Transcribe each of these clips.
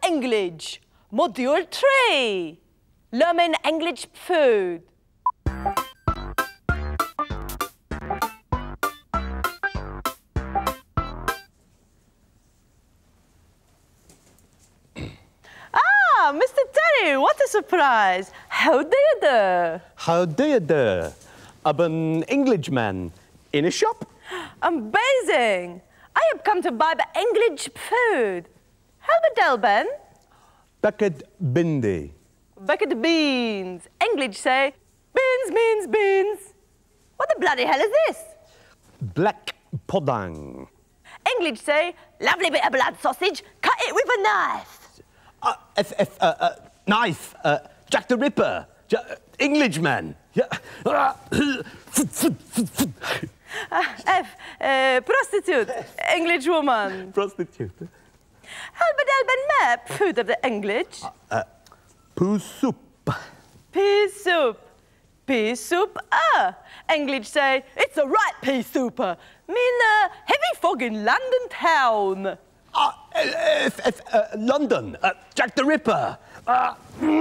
Englidh. Module 3. Learning English food. Ah, Mr. Terry, what a surprise. How do you do? How do you do? I'm an Englishman in a shop. Amazing. I have come to buy the English food. How the Delben? Bucket bindi. Bucket beans. English say, beans, beans, beans. What the bloody hell is this? Black pudding. English say, lovely bit of blood sausage, cut it with a knife. Knife. Jack the Ripper. Englishman. Prostitute. English woman. Prostitute. How the Delben map food of the English? Poo soup. Pea soup. Pea soup, English say, it's a right pea souper. Mean heavy fog in London town. London. Jack the Ripper. How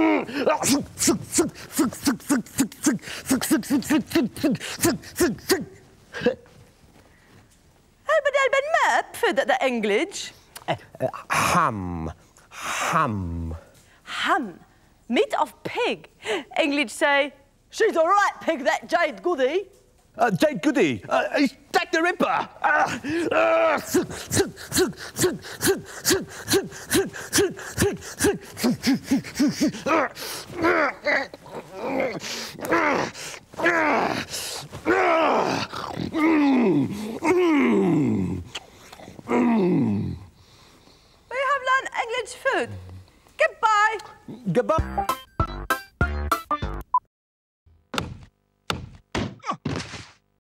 the Delben map food of the English? Ham. Ham. Ham. Meat of pig. English say, she's a right pig, that Jade Goody. Jade Goody. Jack the Ripper. We have learned English food. Goodbye. Goodbye.